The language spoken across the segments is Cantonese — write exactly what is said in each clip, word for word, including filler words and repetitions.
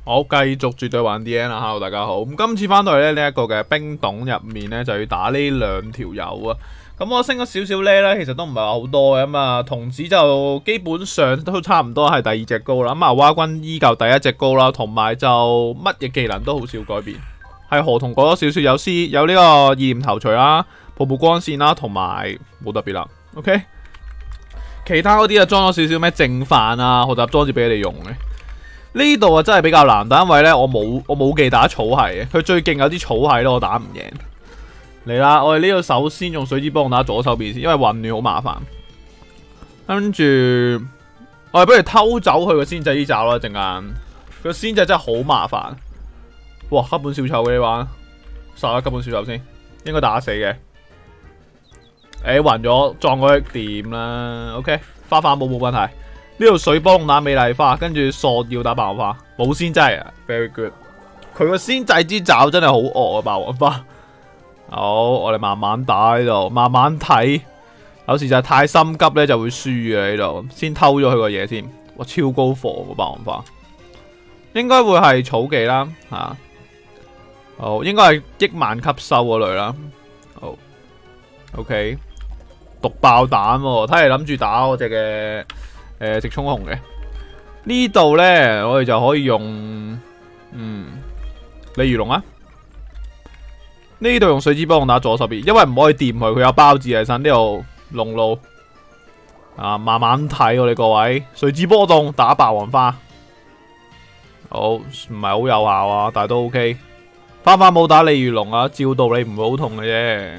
好，繼續絕對玩 D N 啦 ，Hello 大家好。咁今次翻到嚟咧呢一個嘅冰洞入面咧，就要打呢兩條友啊。咁我升咗少少咧咧，其實都唔係話好多嘅咁啊。童子就基本上都差唔多係第二隻高啦。咁啊，蛙君依舊第一隻高啦，同埋就乜嘢技能都好少改變。係河童改咗少少，有 C 有呢個意念頭錘啦、瀑布光線啦，同埋冇特別啦。OK， 其他嗰啲啊裝咗少少咩正飯啊，學習裝置俾你哋用嘅。呢度啊真係比較難，但因為咧我冇我冇技打草系嘅，佢最勁有啲草系咯，我打唔贏。嚟啦，我哋呢度首先用水之幫打左手邊先，因為混亂好麻煩。跟住我哋不如偷走佢個仙仔呢爪啦，陣間佢個仙仔真係好麻煩。哇，黑本小丑嘅呢玩，殺咗黑本小丑先，應該打死嘅。誒暈咗，撞佢掂啦。OK， 花花冇冇問題。呢度水幫打美麗花，跟住索要打霸王花，冇仙劑啊 ，very good。佢個仙掣之爪真係好惡啊，霸王花。好，我哋慢慢打呢度，慢慢睇。有時就係太心急咧，就會輸嘅呢度。先偷咗佢個嘢先，哇，超高火個霸王花，應該會係草技啦，吓、啊。好，應該係億萬吸收嗰類啦。好 ，OK， 毒爆彈喎，睇嚟諗住打我隻嘅。誒、呃，直衝紅嘅呢度咧，我哋就可以用嗯鯉魚龍啊。呢度用水之幫打左手邊，因為唔可以掂佢，佢有包字喺身。呢度龍路啊，慢慢睇我哋各位。水之波動打霸王花，好唔係好有效啊，但係都 OK。花花冇打鯉魚龍啊，照道理唔會好痛嘅啫。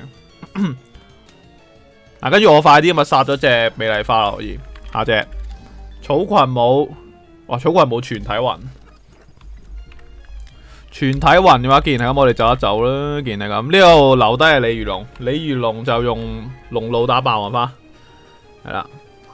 嗱，跟住我快啲咁啊，殺咗隻美麗花啦，可以下隻。草裙冇，哇！草裙冇全體暈，全體暈嘅話，既然係咁，我哋走一走啦。既然係咁，呢度留低係鯉魚龍，鯉魚龍就用龍路打霸王花，係啦。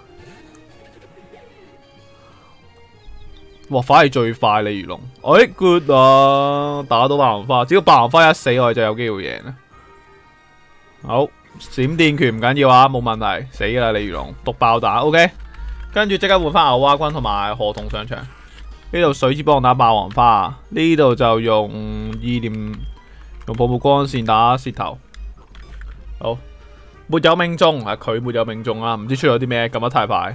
哇！反而最快鯉魚龍，哎 good 啊！打到霸王花，只要霸王花一死，我哋就有機會贏啦。好，閃電拳唔緊要啊，冇問題，死噶啦鯉魚龍，毒爆打 ，OK。跟住即刻換翻牛蛙君同埋河童上場，呢度水之幫我打霸王花，呢度就用意念用瀑布光線打舌頭。好，沒有命中，啊佢沒有命中啊，唔知出咗啲咩，撳得太快。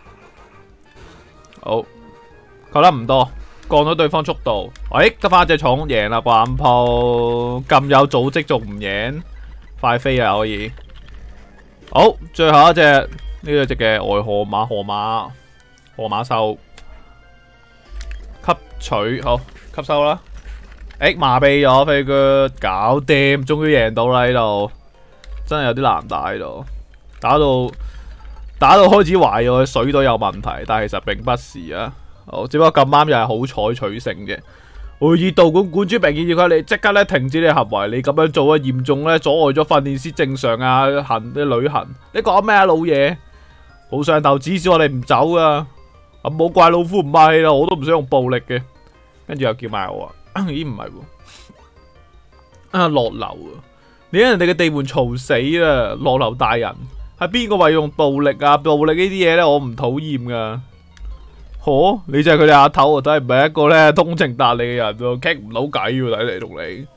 好，扣得唔多，降咗對方速度。喂、哎，得翻隻蟲贏啦，滾鋪咁有組織仲唔贏？快飛啊可以。好，最後一隻。呢一隻嘅外河馬河馬河馬獸吸取好吸收啦，誒麻痹咗飛腳搞掂，終於贏到啦！呢度真係有啲難打，呢度打到打到開始懷疑我嘅水隊有問題，但係其實並不是啊。好，只不過咁啱又係好彩取勝嘅。會議道館館主並建議佢你即刻咧停止你行為，你咁樣做啊嚴重咧阻礙咗訓練師正常啊行嘅旅行。你講咩啊老嘢？好上頭指示我哋唔走啊！咁冇怪老夫唔客氣啦，我都唔想用暴力嘅。跟住又叫埋我啊！咦唔係喎，啊落樓啊！你喺人哋嘅地盤嘈死啦！落樓大人係邊個話用暴力啊？暴力呢啲嘢咧，我唔討厭噶。嗬，你就係佢哋阿頭啊！真係唔係一個咧通情達理嘅人喎，傾唔到計喎，睇嚟同你。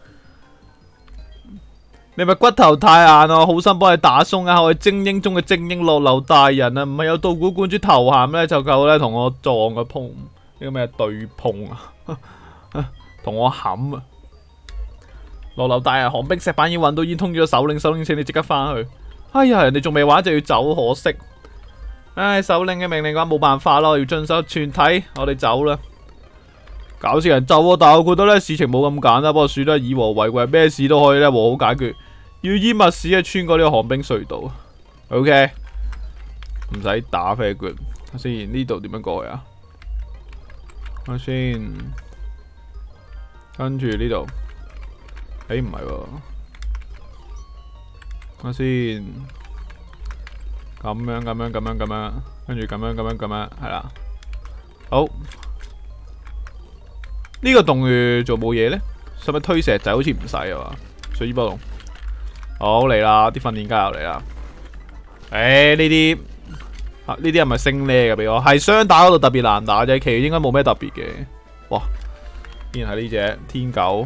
你咪骨頭太硬啊！好心幫你打鬆一下，我係精英中嘅精英落樓大人啊！唔係有道館館主頭銜咧，就夠咧同我撞個碰，呢個咩對碰啊？同我冚啊！落樓大人，寒冰石板已經揾到，已經通咗首領，首領請你即刻翻去。哎呀，人哋仲未玩就要走，可惜。唉，首領嘅命令嘅話冇辦法咯，要遵守全體，我哋走啦。搞笑人就啊，但係我覺得咧事情冇咁簡單，不過算啦，以和為貴，咩事都可以咧和好解決。要依密使啊，穿過呢個寒冰隧道。OK， 唔使打飛腳。先呢度點樣過去啊？睇先，跟住呢度，誒唔係喎，睇先，咁樣咁樣咁樣咁樣，跟住咁樣咁樣咁樣，係啦。好，呢個洞穴做冇嘢咧，使唔使推石仔？好似唔使啊嘛，水之波動。好嚟啦，啲訓練家又嚟啦。誒呢啲啊呢啲係咪升呢嘅俾我？係雙打嗰度特別難打啫，其餘應該冇咩特別嘅。哇， 依然係呢隻天狗。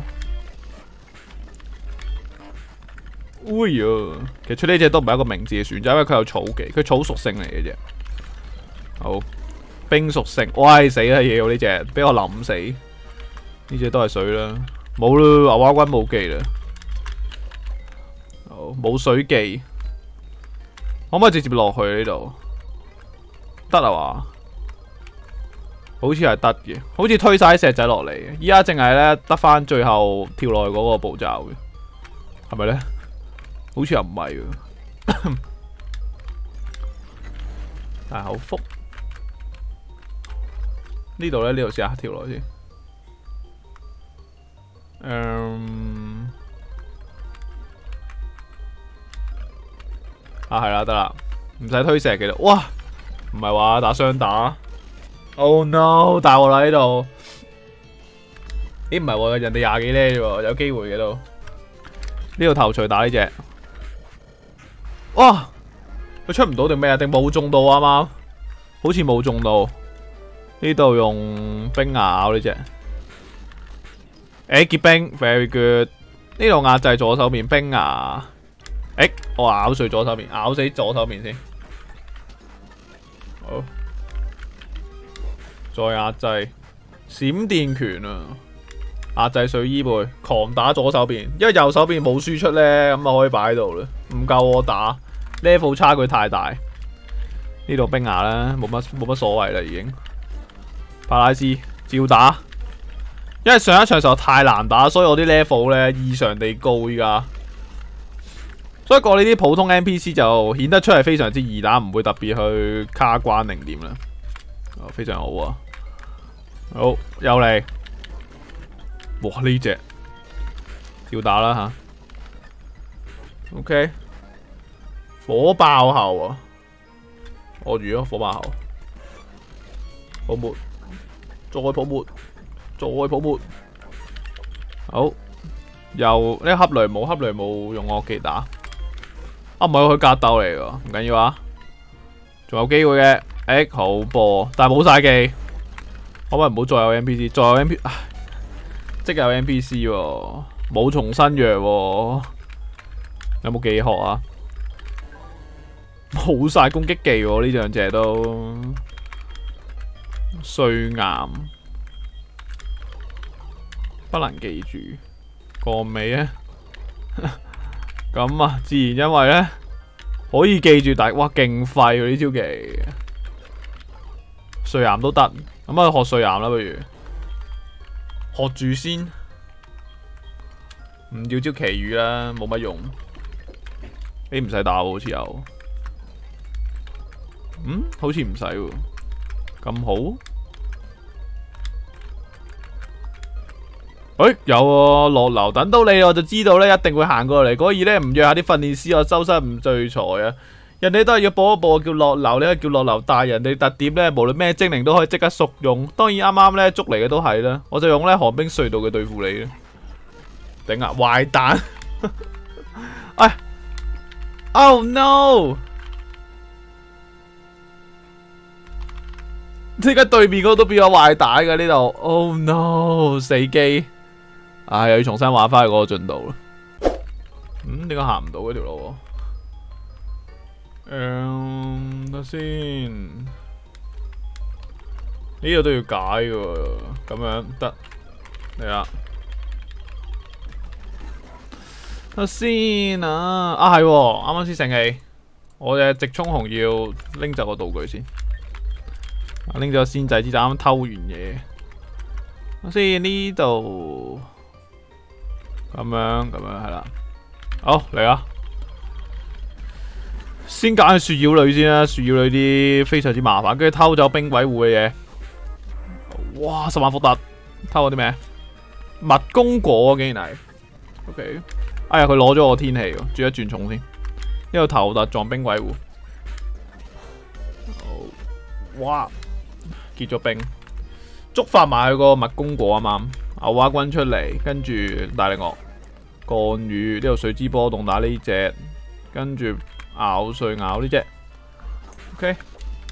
哎呀，其實出呢隻都唔係一個明智嘅選擇，因為佢有草技，佢草屬性嚟嘅啫。好，冰屬性，喂死啦嘢！呢隻俾我淋死，呢隻都係水啦，冇啦，牛蛙君冇技啦。好，冇水技，可唔可以直接落去呢度？得啦嘛？好似係得嘅，好似推晒啲石仔落嚟。依家淨係咧得翻最後跳落去嗰個步驟嘅，係咪咧？好似又唔係喎。大口福呢度咧，呢度試下跳落去先。嗯，啊係啦，得啦，唔使推石嘅啦。哇，唔係話打雙打。Oh no！ 大鑊啦呢度。咦唔係喎，人哋廿幾呢喎，有機會嘅都。呢度頭錘打呢隻。哇！佢出唔到定咩啊？定冇中到啱啱？好似冇中到。呢度用冰牙咬呢隻。誒結冰 ，very good。呢度壓制左手面冰牙。誒，我咬碎左手面，咬死左手面先。好。再壓制閃電拳啊！壓制水衣背，狂打左手邊，因為右手邊冇輸出咧，咁啊可以擺喺度啦。唔夠我打 level 差距太大。呢度冰牙啦，冇乜冇乜所謂啦，已經。帕拉斯照打，因為上一場時候太難打，所以我啲 level 咧異常地高依家。所以過呢啲普通 N P C 就顯得出係非常之易打，唔會特別去卡關定點啦。哦，非常好啊！好，又嚟，哇呢隻照打啦吓 ，OK， 火爆後啊，我住咯，火爆後，泡沫，再泡沫，再泡沫，好，又呢恰雷姆，恰雷姆用我技打，啊唔係佢格鬥嚟噶，唔緊要啊，仲有機會嘅。誒，好波，但係冇晒技，可唔可以唔好再有 N P C， 再有 N P C， 即有 N P C 喎，冇重新藥喎，有冇技學啊？冇晒攻擊技喎，呢兩隻都碎岩，不能記住，過尾啊！咁啊，自然因為咧可以記住，但係哇勁廢喎呢招技。碎岩都得，咁啊學碎岩啦，不如學住先，唔要招奇遇啦，冇乜用。你唔使打喎，好似有，嗯，好似唔使喎，咁好。誒、欸，有喎，落樓等到你，我就知道咧，一定會行過嚟。果然咧唔約下啲訓練師，我周身唔聚財啊！人哋都係要報一報叫落樓，你可以叫落樓大人哋特點咧，無論咩精靈都可以即刻熟用。當然啱啱咧捉嚟嘅都係啦，我就用咧寒冰隧道嘅對付你啦。頂啊，壞蛋！哎 ，Oh no！ 點解對面嗰度變咗壞蛋嘅呢度 ？Oh no！ 死機！唉，又要重新玩翻去嗰個進度啦。嗯，點解行唔到嗰條路？嗯，等先，呢個都要解嘅，咁樣得嚟啦。等先啊，啊係，啱啱先醒起，我嘅直衝紅要拎走個道具先，拎咗仙仔之斬，啱偷完嘢。等先呢度，咁樣咁樣係啦，好嚟啊！先揀雪妖女先啦，雪妖女啲非常之麻煩，跟住偷走冰鬼護嘅嘢。哇，十萬伏特，偷咗啲咩？蜜公果竟然係 ，OK。哎呀，佢攞咗我天氣喎，轉一轉重先。呢個頭突撞冰鬼護。哇，結咗冰，觸發埋佢個蜜公果啊嘛。牛蛙君出嚟，跟住大力鱷、降雨，呢度水之波動打呢隻，跟住。咬碎咬呢隻 ，OK，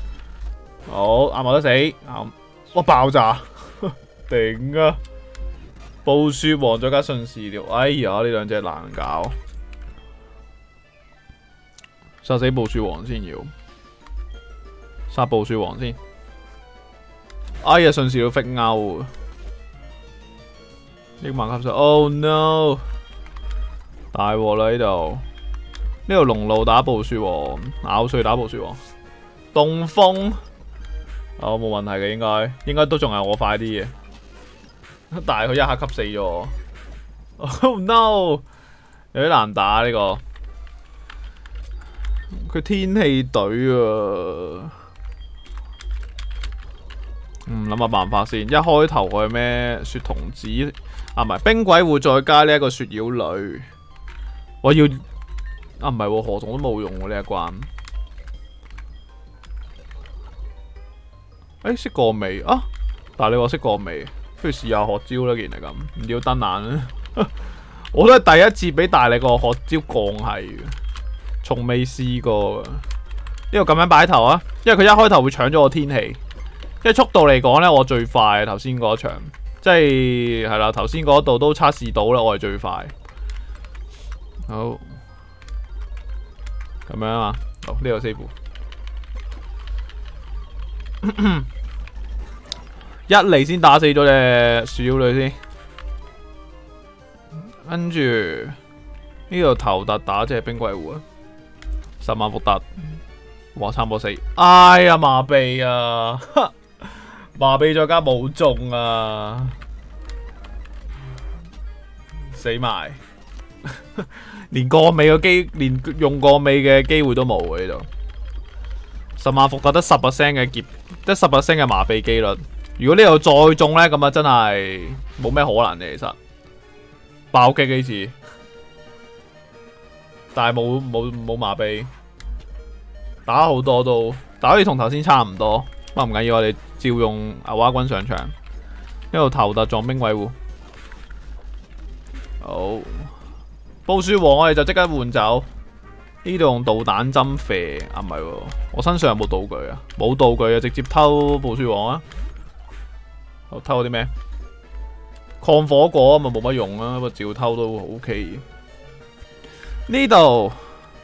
好，啱冇得死，啱，哇爆炸，頂啊！ 暴雪王再加順時療，哎呀呢兩隻難搞，殺死暴雪王先要，殺暴雪王先。哎呀順時療揈勾，億萬級數 ，Oh no！ 大鑊啦呢度，呢度龍路打暴雪王，咬碎打暴雪王，東風，哦冇問題嘅應該，應該都仲係我快啲嘅。但係佢一下吸死咗 ，Oh no！ 有啲難打呢、這個，佢天氣隊啊，嗯諗下辦法先。一開頭佢係咩雪童子啊？唔係冰鬼會再加呢一個雪妖女，我要啊唔係河童都冇用喎呢一關。誒識過未啊？但係你話識過未？不如試下學招啦，既然係咁，唔要登眼啦。我都係第一次俾大力個學招降係嘅，從未試過。呢個咁樣擺頭啊，因為佢一開頭會搶咗我天氣，因為速度嚟講呢，我最快。頭先嗰場即係係啦，頭先嗰度都測試到啦，我係最快。好，咁樣啊，好呢個四步。一嚟先打死咗隻鼠妖女先，跟住呢度頭突打隻冰鬼狐啊，十萬伏特，哇差唔多死，哎呀麻痹啊，麻痹再加冇中啊，死埋，連過尾嘅機，連用過尾嘅機會都冇喎呢度，十萬伏特得十 percent 嘅劫，得十 percent 嘅麻痹機率。如果呢度再中呢，咁啊真係冇咩可能嘅，其實爆擊呢次，但係冇冇冇麻痹，打好多都，但好似同頭先差唔多，不過唔緊要，我哋照用牛蛙軍上場，一路頭突撞冰鬼戶，好，暴雪王我哋就即刻換走，呢度用導彈針射，啊唔係喎，我身上有冇道具啊？冇道具啊，直接偷暴雪王啊！我偷啲咩？抗火果咪冇乜用啊，不過照偷都 OK。呢度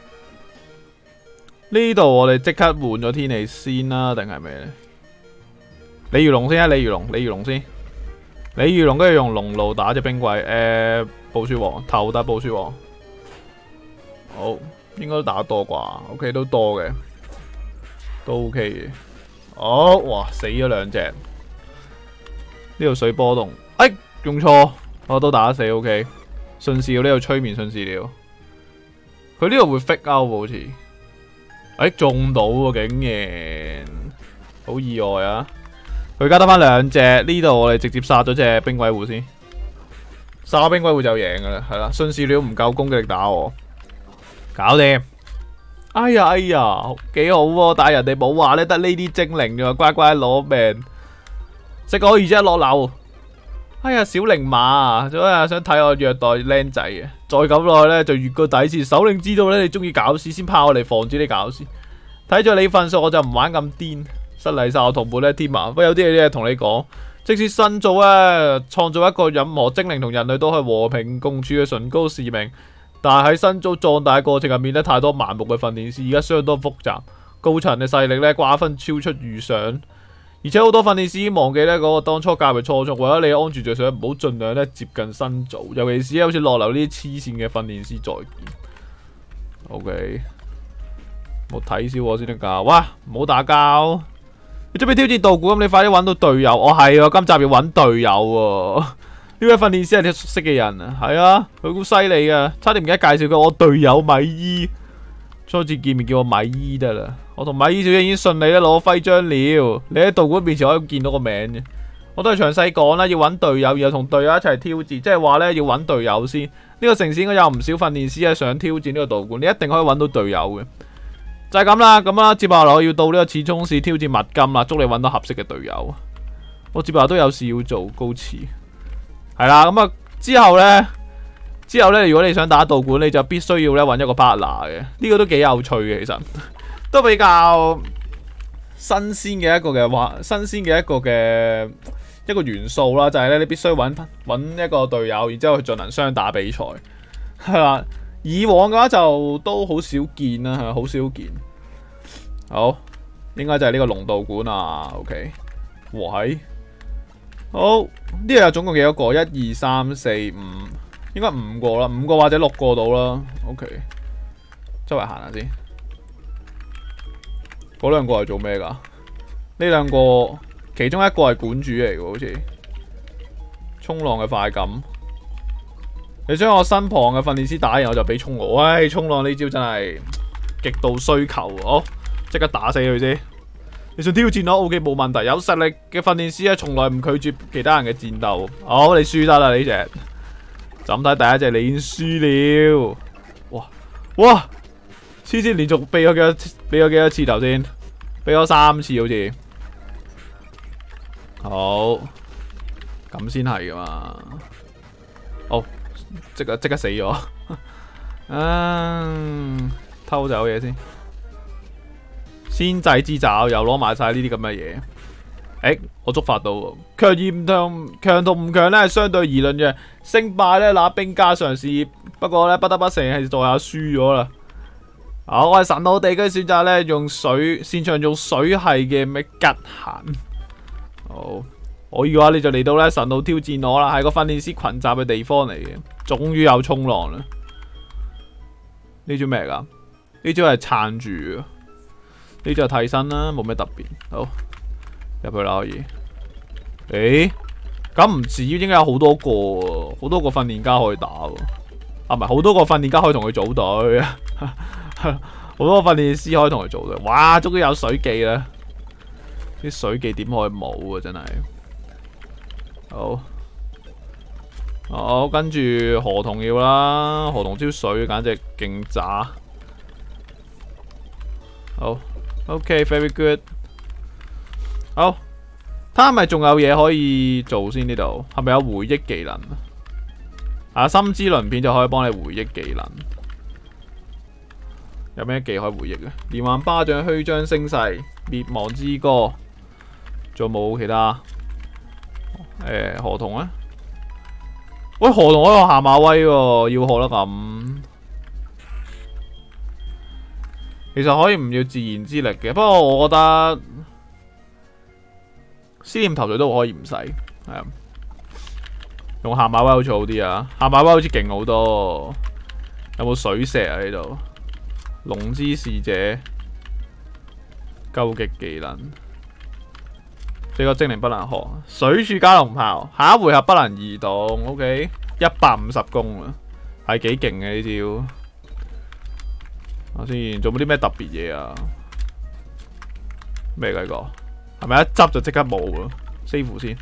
呢度我哋即刻換咗天氣先啦，定係咩咧？鯉魚龍先啊，鯉魚龍，鯉魚龍先。鯉魚龍跟住用龍路打隻冰鬼，誒、呃，暴雪王頭打暴雪王。好，應該都打得多啩 ？OK 都多嘅，都 OK 嘅。好，哇，死咗兩隻。呢度水波動，哎，用錯，我都打得死 ，OK。順時料呢度催眠順時料，佢呢度會 fake out 好似，哎中到喎，竟然，好意外啊！佢而家得翻兩隻，呢度我哋直接殺咗隻冰鬼戶先，殺咗冰鬼戶就贏噶啦，係啦，順時料唔夠攻擊力打我，搞掂。哎呀哎呀，幾好喎、啊！但係人哋冇話咧，得呢啲精靈啫，乖乖攞命。食個二隻落樓，哎呀小靈馬啊，所以想睇我虐待僆仔嘅，再咁落去咧就越個底線。首領知道咧你中意搞事，先派我嚟防止你搞事。睇咗你份數，我就唔玩咁癲，失禮晒我同伴咧添啊！不過有啲嘢咧同你講，即使新造啊，創造一個任何精靈同人類都可以和平共處嘅崇高使命，但係喺新造壯大過程入面咧，太多盲目嘅訓練師，而家相當複雜，高層嘅勢力咧瓜分超出預想。而且好多訓練師已經忘記咧嗰個當初教育初衷，為咗你安全着想，唔好盡量咧接近新組，尤其是好似落樓呢啲黐線嘅訓練師再見。OK， 冇睇小我先得噶，哇，唔好打交！你準備挑戰道館咁，你快啲揾到隊友。我係啊，今集要揾隊友喎。呢位訓練師係你熟悉嘅人啊，係啊，佢好犀利啊，差啲唔記得介紹佢我隊友米伊。初次見面叫我米伊得啦，我同米伊小姐已經順利咧攞徽章了。你喺道館面前可以見到個名嘅，我都係詳細講啦。要揾隊友，然後同隊友一齊挑戰，即係話咧要揾隊友先。呢、這個城市應該有唔少訓練師咧想挑戰呢個道館，你一定可以揾到隊友嘅。就係咁啦，咁啦，接下來我要到呢個始終市挑戰蜜金啦，祝你揾到合適嘅隊友。我接下來都有事要做，高次係啦，咁啊之後呢。之後咧，如果你想打道館，你就必須要咧揾一個 partner 嘅，呢、這個都幾有趣嘅，其實都比較新鮮嘅一個嘅話，新鮮嘅一個嘅一個元素啦，就係咧你必須揾揾一個隊友，然之後去進行雙打比賽，係啦。以往嘅話就都好少見啦，係好少見。好，應該就係呢個龍道館啊。OK， 喂，好，呢度有總共幾多個？一二三四五，應該五個啦，五個或者六個到啦。OK， 周圍行下先。嗰兩個係做咩㗎？呢兩個其中一個係館主嚟嘅，好似衝浪嘅快感。你將我身旁嘅訓練師打完，我就俾衝我。喂，衝浪呢招真係極度需求，好，即刻打死佢先。你想挑戰我 ？OK， 冇問題。有實力嘅訓練師咧，從來唔拒絕其他人嘅戰鬥。好，你輸得啦呢隻。就咁睇第一隻，你已經輸了。哇哇！黐線，連續俾咗幾多？俾咗幾多次頭先？俾咗三次好似。好，咁先係噶嘛？好。即刻即刻死咗，嗯，偷走嘢先，先制之爪又攞埋晒呢啲咁嘅嘢。誒、欸，我觸發到強而唔強，強同唔強咧係相對而論嘅，勝敗咧拿兵家常事。不過咧不得不承認係在下輸咗啦。好，我係神奧地區選擇咧用水，擅長用水系嘅咩吉閒。好。我嘅話你就嚟到咧神奧挑戰我啦，係個訓練師群集嘅地方嚟嘅，終於有衝浪啦！呢招咩噶？呢招係撐住，呢招係替身啦，冇咩特別。好，入去啦可以。誒，咁唔至於應該有好多個，好多個訓練家可以打喎。啊，唔係好多個訓練家可以同佢組隊，好多個訓練師可以同佢組隊。哇，終於有水技啦！啲水技點可以冇啊？真係。好，好，跟住河童要啦，河童招水簡直勁渣。好 ，OK，very good。好，睇下係咪仲有嘢可以做先？呢度係咪有回憶技能啊？心之鱗片就可以幫你回憶技能。有咩技可以回憶嘅？連環巴掌、虛張聲勢、滅亡之歌，仲有冇其他？誒、欸，河童咧？喂，河童可以學下馬威喎，要學得咁。其實可以唔要自然之力嘅，不過我覺得思念頭緒都可以唔使，係啊。用下馬威好似好啲啊，下馬威好似勁好多。有冇水石啊？呢度龍之使者，究極技能。呢個精靈不能學，水柱加龍炮，下一回合不能移動。O K， 一百五十攻啊，係幾勁嘅呢招。我先，做冇啲咩特別嘢啊？咩嚟個？係咪一執就即刻冇啊 ？save 先，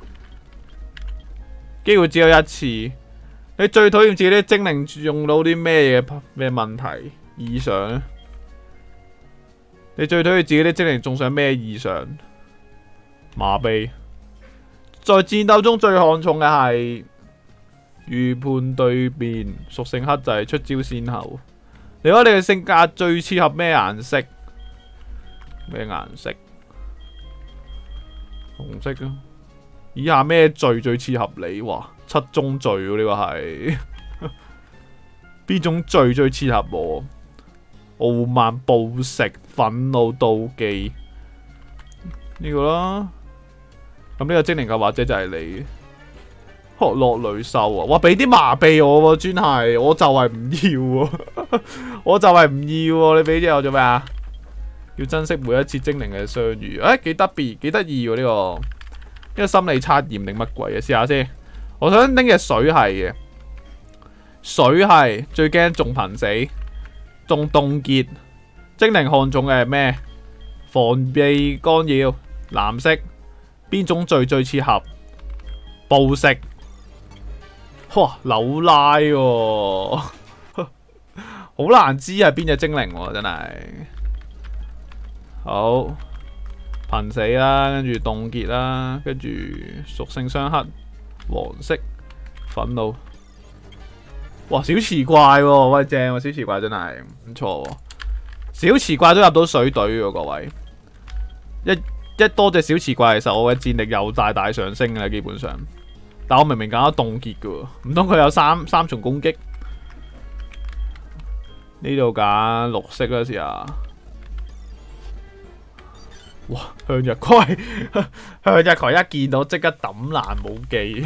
機會只有一次。你最討厭自己啲精靈用到啲咩嘢咩問題異常？你最討厭自己啲精靈中上咩異常？麻痹，在戰鬥中最看重嘅係預判對面屬性克制，出招先後。你覺得你嘅性格最切合咩顏色？咩顏色？紅色啊！以下咩罪最切合你？哇，七宗罪喎，呢個係邊種罪最切合我？傲慢、暴食、憤怒、妒忌，呢個啦。咁呢個精靈嘅或者就係你，學落女獸啊！哇，俾啲麻痹我喎，專係，我就係唔要喎，我就係唔要喎，你俾啲我做咩啊？要珍惜每一次精靈嘅相遇，誒，幾特別，幾得意喎呢個，呢個心理測驗定乜鬼啊？試下先，我想拎嘅水係嘅，水係最驚中瀕死，中凍結，精靈看中嘅係咩？防備干擾，藍色。邊種最最切合？暴食，哇扭拉喎，好難知係邊隻精靈喎，真係。好，瀕死啦，跟住凍結啦，跟住屬性相克，黃色，憤怒。哇，小奇怪喎，喂正喎，小奇怪真係唔錯喎，小奇怪都入到水隊喎，各位。一一多隻小刺怪，其實我嘅戰力又大大上升啦，基本上。但我明明揀咗凍結嘅喎，唔通佢有三三重攻擊？呢度揀綠色啦，試下。哇！向日葵，向日葵一見到即刻抌爛武器。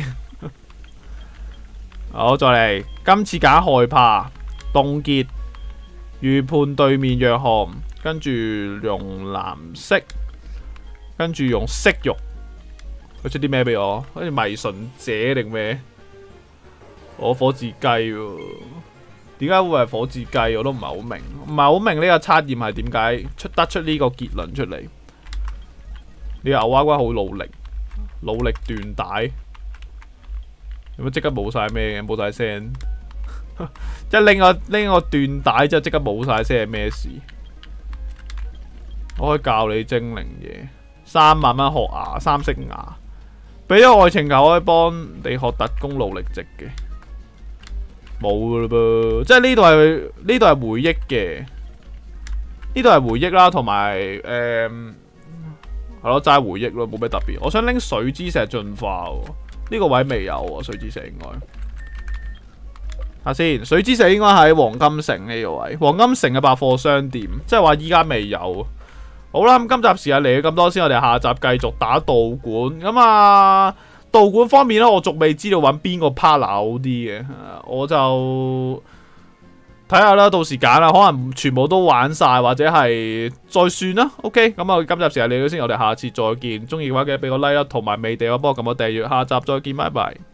好，再嚟，今次揀害怕、凍結、預判對面弱項，跟住用藍色，跟住用色欲。佢出啲咩俾我？好似迷信者定咩？我火字雞喎，點解會係火字雞？我都唔係好明，唔係好明呢個測驗係點解出得出呢個結論出嚟？你牛娃娃好努力，努力斷帶，有冇即刻冇晒咩嘅？冇晒聲，一拎個拎個斷帶之後即刻冇晒聲係咩事？我可以教你精靈嘢，三萬蚊學牙，三色牙，俾咗愛情球可以幫你學特工努力值嘅，冇噶啦噃，即係呢度係呢度係回憶嘅，呢度係回憶啦，同埋誒。嗯係咯，齋回憶咯，冇咩特別。我想拎水之石進化喎，呢、這個位未有喎，水之石應該。睇下先，水之石應該喺黃金城呢個位，黃金城嘅百貨商店，即係話依家未有。好啦，咁今集時間嚟到咁多先，我哋下集繼續打道館。咁啊，道館方面咧，我仲未知道揾邊個 partner 好啲嘅，我就。睇下啦，到時揀啦，可能全部都玩晒，或者係再算啦。OK，咁啊，今集時間嚟到先，我哋下次再見。中意嘅話記得俾個 like 啦，同埋未訂嘅幫我撳個訂閱。下集再見，拜拜。